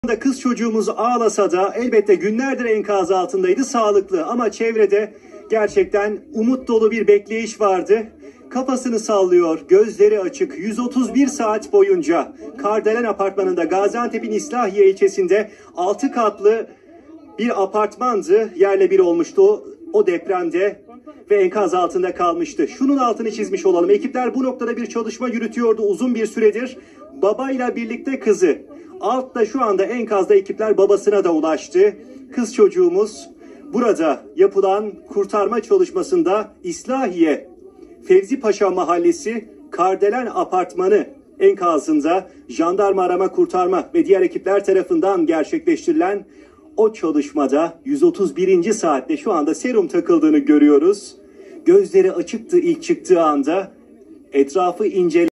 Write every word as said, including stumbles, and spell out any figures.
Da kız çocuğumuz ağlasa da elbette günlerdir enkaz altındaydı, sağlıklı, ama çevrede gerçekten umut dolu bir bekleyiş vardı. Kafasını sallıyor, gözleri açık, yüz otuz bir saat boyunca Kardelen Apartmanı'nda, Gaziantep'in İslahiye ilçesinde altı katlı bir apartmandı, yerle bir olmuştu o, o depremde ve enkaz altında kalmıştı. Şunun altını çizmiş olalım, ekipler bu noktada bir çalışma yürütüyordu uzun bir süredir. Babayla birlikte kızı. Altta şu anda enkazda ekipler babasına da ulaştı. Kız çocuğumuz burada yapılan kurtarma çalışmasında İslahiye Fevzi Paşa Mahallesi Kardelen Apartmanı enkazında jandarma arama kurtarma ve diğer ekipler tarafından gerçekleştirilen o çalışmada yüz otuz birinci saatte şu anda serum takıldığını görüyoruz. Gözleri açıktı ilk çıktığı anda, etrafı incele